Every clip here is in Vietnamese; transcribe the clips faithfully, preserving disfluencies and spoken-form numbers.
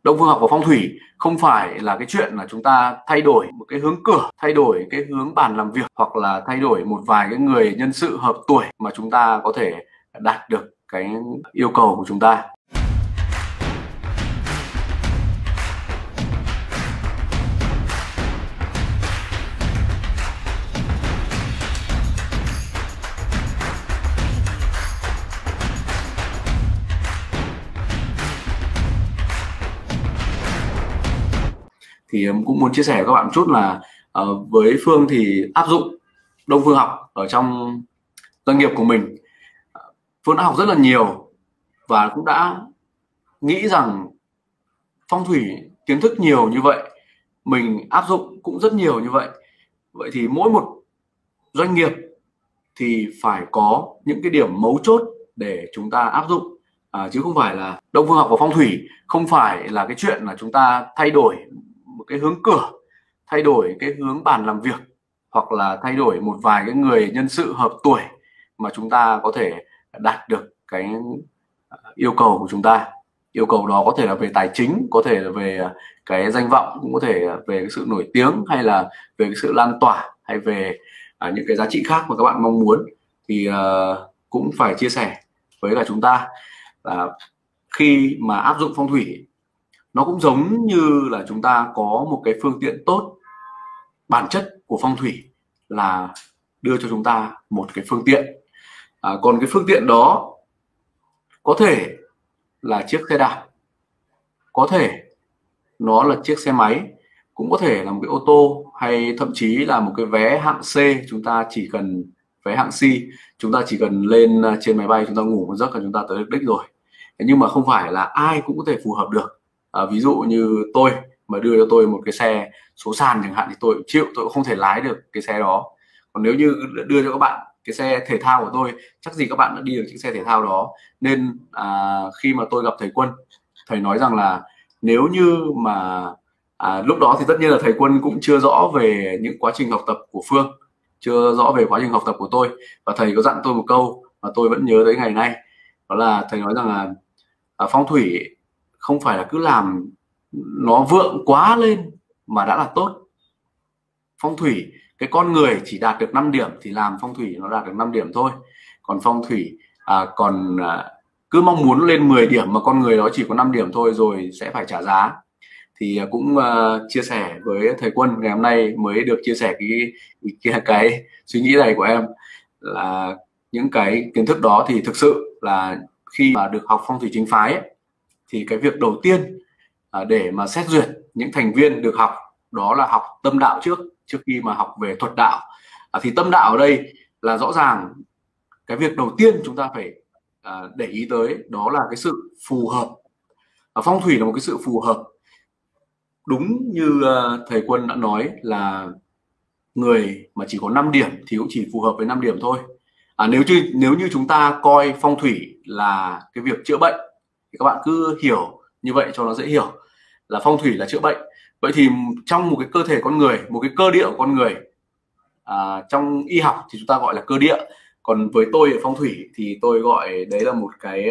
Đông phương học và phong thủy không phải là cái chuyện là chúng ta thay đổi một cái hướng cửa, thay đổi cái hướng bàn làm việc, hoặc là thay đổi một vài cái người nhân sự hợp tuổi mà chúng ta có thể đạt được cái yêu cầu của chúng ta. Thì cũng muốn chia sẻ với các bạn một chút là uh, với Phương thì áp dụng Đông phương học ở trong doanh nghiệp của mình. Phương đã học rất là nhiều và cũng đã nghĩ rằng phong thủy kiến thức nhiều như vậy, mình áp dụng cũng rất nhiều như vậy. Vậy thì mỗi một doanh nghiệp thì phải có những cái điểm mấu chốt để chúng ta áp dụng, à, chứ không phải là Đông phương học và phong thủy không phải là cái chuyện là chúng ta thay đổi một cái hướng cửa, thay đổi cái hướng bàn làm việc, hoặc là thay đổi một vài cái người nhân sự hợp tuổi mà chúng ta có thể đạt được cái yêu cầu của chúng ta. Yêu cầu đó có thể là về tài chính, có thể là về cái danh vọng, cũng có thể về cái sự nổi tiếng, hay là về cái sự lan tỏa, hay về à, những cái giá trị khác mà các bạn mong muốn. Thì uh, cũng phải chia sẻ với cả chúng ta là khi mà áp dụng phong thủy, nó cũng giống như là chúng ta có một cái phương tiện tốt. Bản chất của phong thủy là đưa cho chúng ta một cái phương tiện, à, còn cái phương tiện đó có thể là chiếc xe đạp, có thể nó là chiếc xe máy, cũng có thể là một cái ô tô, hay thậm chí là một cái vé hạng C. Chúng ta chỉ cần vé hạng C, chúng ta chỉ cần lên trên máy bay, chúng ta ngủ một giấc là chúng ta tới được đích rồi. Nhưng mà không phải là ai cũng có thể phù hợp được. À, ví dụ như tôi mà đưa cho tôi một cái xe số sàn chẳng hạn thì tôi chịu, tôi cũng không thể lái được cái xe đó. Còn nếu như đưa cho các bạn cái xe thể thao của tôi, chắc gì các bạn đã đi được chiếc xe thể thao đó. Nên à, khi mà tôi gặp thầy Quân, thầy nói rằng là nếu như mà à, lúc đó thì tất nhiên là thầy Quân cũng chưa rõ về những quá trình học tập của Phương, chưa rõ về quá trình học tập của tôi, và thầy có dặn tôi một câu mà tôi vẫn nhớ tới ngày nay. Đó là thầy nói rằng là à, phong thủy không phải là cứ làm nó vượng quá lên mà đã là tốt. Phong thủy, cái con người chỉ đạt được năm điểm thì làm phong thủy nó đạt được năm điểm thôi. Còn phong thủy à, còn à, cứ mong muốn lên mười điểm mà con người đó chỉ có năm điểm thôi rồi sẽ phải trả giá. Thì à, cũng à, chia sẻ với thầy Quân ngày hôm nay mới được chia sẻ cái, cái, cái suy nghĩ này của em, là những cái kiến thức đó thì thực sự là khi mà được học phong thủy chính phái ấy, thì cái việc đầu tiên à, để mà xét duyệt những thành viên được học đó là học tâm đạo trước trước khi mà học về thuật đạo. À, thì tâm đạo ở đây là rõ ràng cái việc đầu tiên chúng ta phải à, để ý tới đó là cái sự phù hợp. À, phong thủy là một cái sự phù hợp. Đúng như uh, thầy Quân đã nói là người mà chỉ có năm điểm thì cũng chỉ phù hợp với năm điểm thôi. À, nếu như nếu như chúng ta coi phong thủy là cái việc chữa bệnh thì các bạn cứ hiểu như vậy cho nó dễ hiểu, là phong thủy là chữa bệnh. Vậy thì trong một cái cơ thể con người, một cái cơ địa của con người, à, trong y học thì chúng ta gọi là cơ địa, còn với tôi ở phong thủy thì tôi gọi đấy là một cái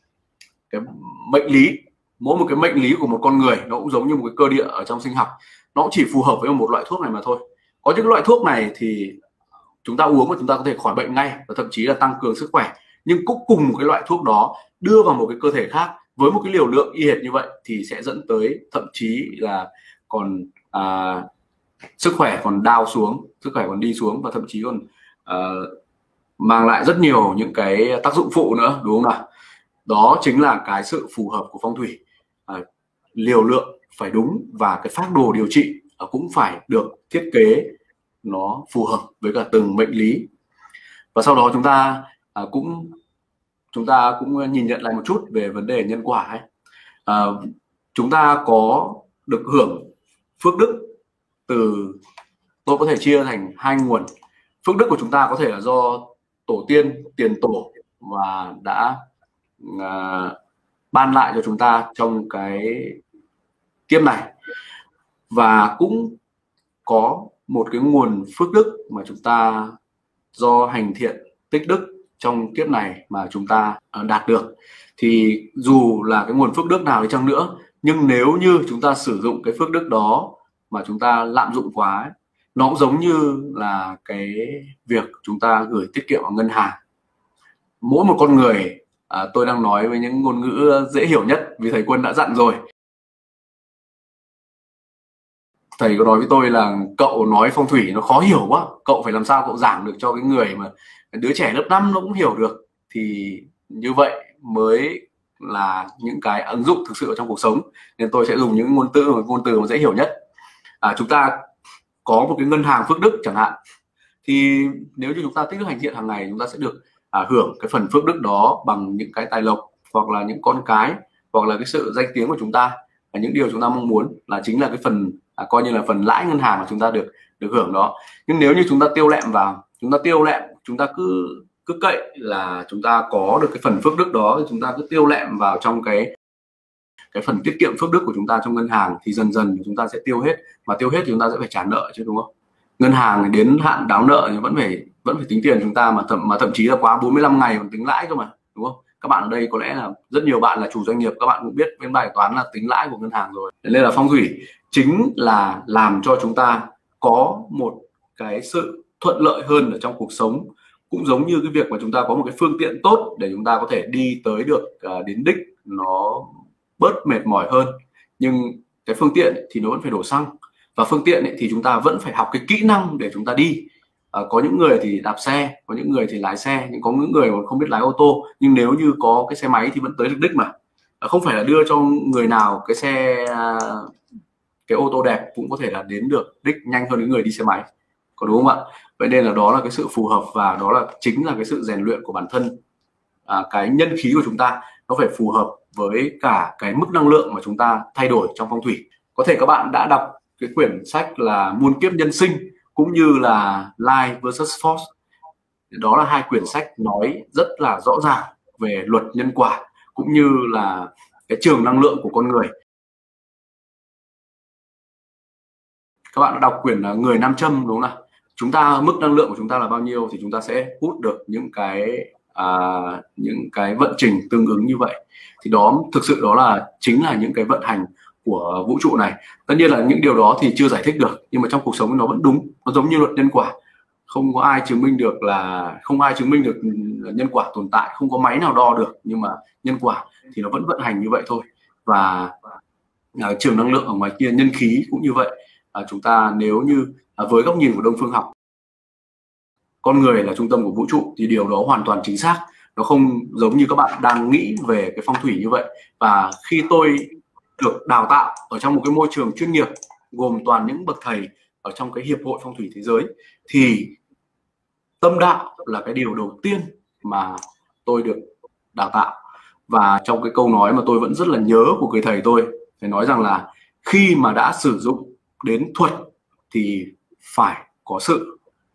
cái mệnh lý. Mỗi một cái mệnh lý của một con người nó cũng giống như một cái cơ địa ở trong sinh học, nó cũng chỉ phù hợp với một loại thuốc này mà thôi. Có những loại thuốc này thì chúng ta uống và chúng ta có thể khỏi bệnh ngay, và thậm chí là tăng cường sức khỏe. Nhưng cũng cùng một cái loại thuốc đó đưa vào một cái cơ thể khác với một cái liều lượng y hệt như vậy thì sẽ dẫn tới thậm chí là còn à, sức khỏe còn down xuống, sức khỏe còn đi xuống, và thậm chí còn à, mang lại rất nhiều những cái tác dụng phụ nữa, đúng không nào? Đó chính là cái sự phù hợp của phong thủy. À, liều lượng phải đúng và cái phác đồ điều trị cũng phải được thiết kế nó phù hợp với cả từng mệnh lý. Và sau đó chúng ta à, cũng chúng ta cũng nhìn nhận lại một chút về vấn đề nhân quả ấy. À, chúng ta có được hưởng phước đức từ, tôi có thể chia thành hai nguồn. Phước đức của chúng ta có thể là do tổ tiên, tiền tổ và đã à, ban lại cho chúng ta trong cái kiếp này, và cũng có một cái nguồn phước đức mà chúng ta do hành thiện tích đức trong kiếp này mà chúng ta đạt được. Thì dù là cái nguồn phước đức nào đi chăng nữa Nhưng nếu như chúng ta sử dụng cái phước đức đó mà chúng ta lạm dụng quá ấy, nó cũng giống như là cái việc chúng ta gửi tiết kiệm ở ngân hàng. Mỗi một con người, à, tôi đang nói với những ngôn ngữ dễ hiểu nhất vì thầy Quân đã dặn rồi. Thầy có nói với tôi là cậu nói phong thủy nó khó hiểu quá, cậu phải làm sao cậu giảng được cho cái người mà đứa trẻ lớp năm nó cũng hiểu được, thì như vậy mới là những cái ứng dụng thực sự ở trong cuộc sống. Nên tôi sẽ dùng những ngôn từ ngôn từ mà dễ hiểu nhất. À, chúng ta có một cái ngân hàng phước đức chẳng hạn, thì nếu như chúng ta tích đức hành thiện hàng ngày, chúng ta sẽ được à, hưởng cái phần phước đức đó bằng những cái tài lộc, hoặc là những con cái, hoặc là cái sự danh tiếng của chúng ta, và những điều chúng ta mong muốn là chính là cái phần à, coi như là phần lãi ngân hàng mà chúng ta được được hưởng đó. Nhưng nếu như chúng ta tiêu lẹm vào, chúng ta tiêu lẹm chúng ta cứ cứ cậy là chúng ta có được cái phần phước đức đó, thì chúng ta cứ tiêu lẹm vào trong cái cái phần tiết kiệm phước đức của chúng ta trong ngân hàng, thì dần dần chúng ta sẽ tiêu hết, mà tiêu hết thì chúng ta sẽ phải trả nợ chứ, đúng không? Ngân hàng đến hạn đáo nợ thì vẫn phải vẫn phải tính tiền chúng ta, mà thậm mà thậm chí là quá bốn mươi lăm ngày còn tính lãi cơ mà, đúng không? Các bạn ở đây có lẽ là rất nhiều bạn là chủ doanh nghiệp, các bạn cũng biết cái bài toán là tính lãi của ngân hàng rồi. Nên là phong thủy chính là làm cho chúng ta có một cái sự thuận lợi hơn ở trong cuộc sống, cũng giống như cái việc mà chúng ta có một cái phương tiện tốt để chúng ta có thể đi tới được uh, đến đích nó bớt mệt mỏi hơn. Nhưng cái phương tiện thì nó vẫn phải đổ xăng, và phương tiện ấy, thì chúng ta vẫn phải học cái kỹ năng để chúng ta đi. À, có những người thì đạp xe, có những người thì lái xe, nhưng có những người còn không biết lái ô tô, nhưng nếu như có cái xe máy thì vẫn tới được đích mà. À, không phải là đưa cho người nào cái xe cái ô tô đẹp cũng có thể là đến được đích nhanh hơn những người đi xe máy, có đúng không ạ? Vậy nên là đó là cái sự phù hợp, và đó là chính là cái sự rèn luyện của bản thân. À, cái nhân khí của chúng ta nó phải phù hợp với cả cái mức năng lượng mà chúng ta thay đổi trong phong thủy. Có thể các bạn đã đọc cái quyển sách là Muôn Kiếp Nhân Sinh, cũng như là Life versus Force. Đó là hai quyển sách nói rất là rõ ràng về luật nhân quả, cũng như là cái trường năng lượng của con người. Các bạn đã đọc quyển là Người Nam Châm đúng không nào? Chúng ta, mức năng lượng của chúng ta là bao nhiêu thì chúng ta sẽ hút được những cái à, những cái vận trình tương ứng như vậy. Thì đó thực sự đó là chính là những cái vận hành của vũ trụ này. Tất nhiên là những điều đó thì chưa giải thích được, nhưng mà trong cuộc sống nó vẫn đúng. Nó giống như luật nhân quả, không có ai chứng minh được là không ai chứng minh được nhân quả tồn tại, không có máy nào đo được, nhưng mà nhân quả thì nó vẫn vận hành như vậy thôi. Và à, trường năng lượng ở ngoài kia, nhân khí cũng như vậy. À, chúng ta nếu như à, với góc nhìn của Đông Phương học, con người là trung tâm của vũ trụ, thì điều đó hoàn toàn chính xác. Nó không giống như các bạn đang nghĩ về cái phong thủy như vậy. Và khi tôi được đào tạo ở trong một cái môi trường chuyên nghiệp gồm toàn những bậc thầy ở trong cái hiệp hội phong thủy thế giới, thì tâm đạo là cái điều đầu tiên mà tôi được đào tạo. Và trong cái câu nói mà tôi vẫn rất là nhớ của người thầy tôi, thầy nói rằng là khi mà đã sử dụng đến thuật thì phải có sự.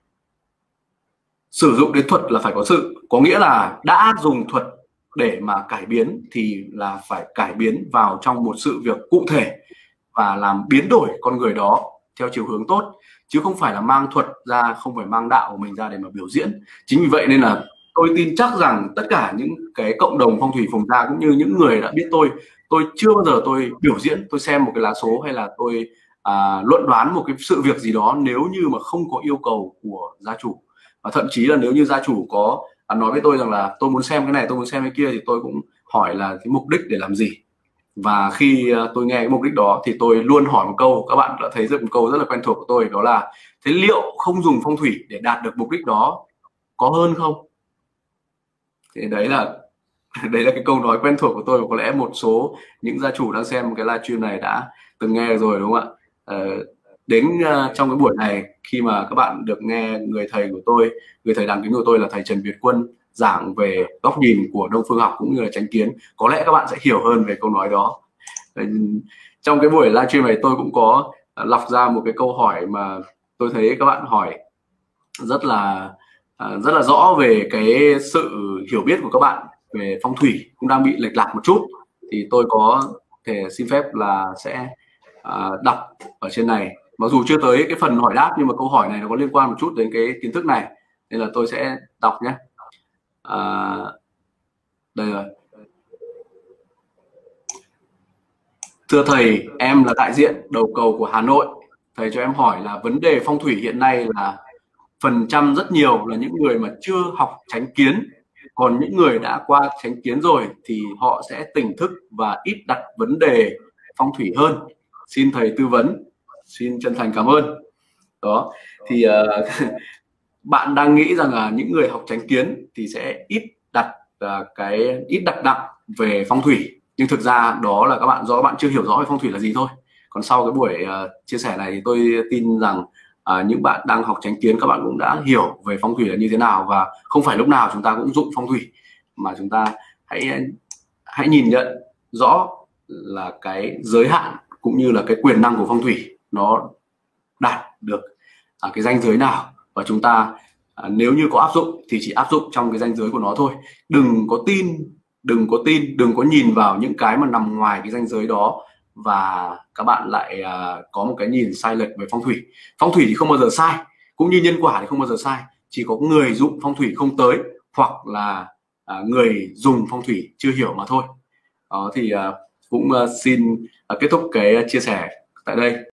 Sử dụng đến thuật là phải có sự, có nghĩa là đã dùng thuật để mà cải biến thì là phải cải biến vào trong một sự việc cụ thể và làm biến đổi con người đó theo chiều hướng tốt, chứ không phải là mang thuật ra, không phải mang đạo của mình ra để mà biểu diễn. Chính vì vậy nên là tôi tin chắc rằng tất cả những cái cộng đồng phong thủy Phùng Gia cũng như những người đã biết tôi, tôi chưa bao giờ tôi biểu diễn, tôi xem một cái lá số hay là tôi à, luận đoán một cái sự việc gì đó nếu như mà không có yêu cầu của gia chủ. Và thậm chí là nếu như gia chủ có à, nói với tôi rằng là tôi muốn xem cái này, tôi muốn xem cái kia, thì tôi cũng hỏi là cái mục đích để làm gì. Và khi tôi nghe cái mục đích đó thì tôi luôn hỏi một câu, các bạn đã thấy rất một câu rất là quen thuộc của tôi, đó là thế liệu không dùng phong thủy để đạt được mục đích đó có hơn không? Thì đấy là đấy là cái câu nói quen thuộc của tôi, và có lẽ một số những gia chủ đang xem cái livestream này đã từng nghe rồi, đúng không ạ? Ờ, đến uh, trong cái buổi này, khi mà các bạn được nghe người thầy của tôi, người thầy đáng kính của tôi là thầy Trần Việt Quân giảng về góc nhìn của Đông Phương học cũng như là chánh kiến, có lẽ các bạn sẽ hiểu hơn về câu nói đó. Trong cái buổi livestream này tôi cũng có lọc ra một cái câu hỏi mà tôi thấy các bạn hỏi rất là rất là rõ về cái sự hiểu biết của các bạn về phong thủy cũng đang bị lệch lạc một chút, thì tôi có thể xin phép là sẽ đọc ở trên này. Mặc dù chưa tới cái phần hỏi đáp, nhưng mà câu hỏi này nó có liên quan một chút đến cái kiến thức này, nên là tôi sẽ đọc nhé. À, đây rồi. Thưa thầy, em là đại diện đầu cầu của Hà Nội. Thầy cho em hỏi là vấn đề phong thủy hiện nay là phần trăm rất nhiều là những người mà chưa học chánh kiến, còn những người đã qua chánh kiến rồi thì họ sẽ tỉnh thức và ít đặt vấn đề phong thủy hơn. Xin thầy tư vấn. Xin chân thành cảm ơn. Đó thì uh, bạn đang nghĩ rằng là những người học chánh kiến thì sẽ ít đặt uh, cái ít đặt nặng về phong thủy, nhưng thực ra đó là các bạn do các bạn chưa hiểu rõ về phong thủy là gì thôi. Còn sau cái buổi uh, chia sẻ này thì tôi tin rằng uh, những bạn đang học chánh kiến các bạn cũng đã hiểu về phong thủy là như thế nào, và không phải lúc nào chúng ta cũng dụng phong thủy, mà chúng ta hãy hãy nhìn nhận rõ là cái giới hạn cũng như là cái quyền năng của phong thủy nó đạt được à, cái ranh giới nào, và chúng ta à, nếu như có áp dụng thì chỉ áp dụng trong cái ranh giới của nó thôi. Đừng có tin đừng có tin đừng có nhìn vào những cái mà nằm ngoài cái ranh giới đó và các bạn lại à, có một cái nhìn sai lệch về phong thủy. Phong thủy thì không bao giờ sai, cũng như nhân quả thì không bao giờ sai, chỉ có người dụng phong thủy không tới, hoặc là à, người dùng phong thủy chưa hiểu mà thôi. Đó thì à, cũng à, xin à, kết thúc cái chia sẻ tại đây.